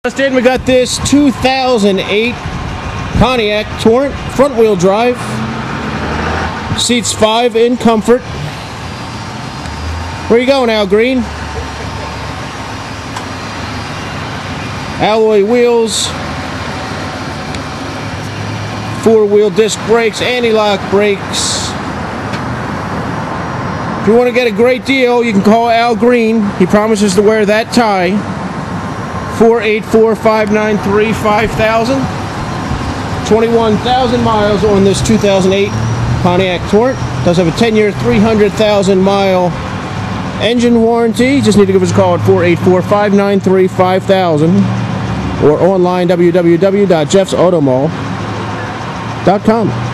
Just in, we got this 2008 Pontiac Torrent, front wheel drive, seats 5 in comfort. Where you going, Al Green? Alloy wheels, 4-wheel disc brakes, anti-lock brakes. If you want to get a great deal, you can call Al Green. He promises to wear that tie. 484-593-5000. 21,000 miles on this 2008 Pontiac Torrent. Does have a 10-year, 300,000 mile engine warranty. Just need to give us a call at 484-593-5000 or online www.jeffsautomall.com.